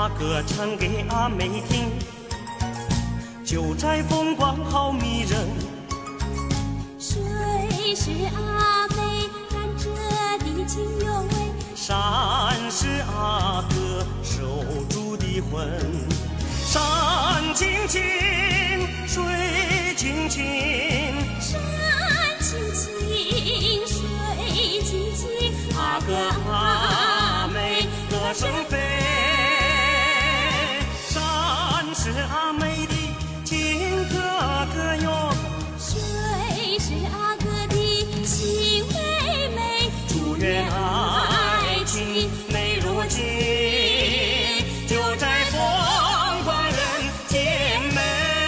阿哥唱给阿妹听，九寨风光好迷人。 水是阿妹弹着的情有味， 山是阿哥守住的魂。山青青，水青青， 山青青，水青青， 阿哥阿妹歌声飞。山是阿妹的情哥哥哟， 水是阿哥的心妹妹， 祝愿爱情美如镜，就在风光人间美。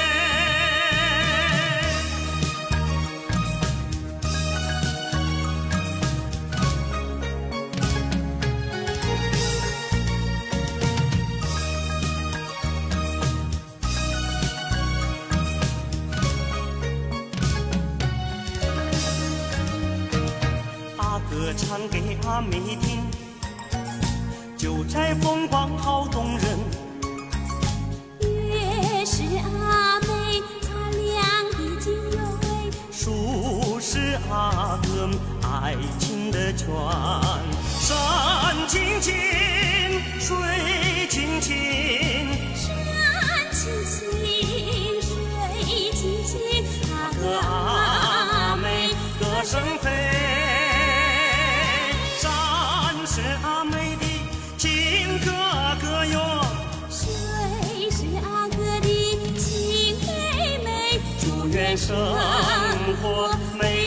阿哥唱给阿妹听，九寨风光好动人。 月是阿妹擦亮的金有味， 树是阿哥爱情的泉。山青青，水青青， 山青青，水青青，阿哥阿妹歌声飞。山是阿妹的情哥哥哟， 水是阿哥的情妹妹， 祝愿生活美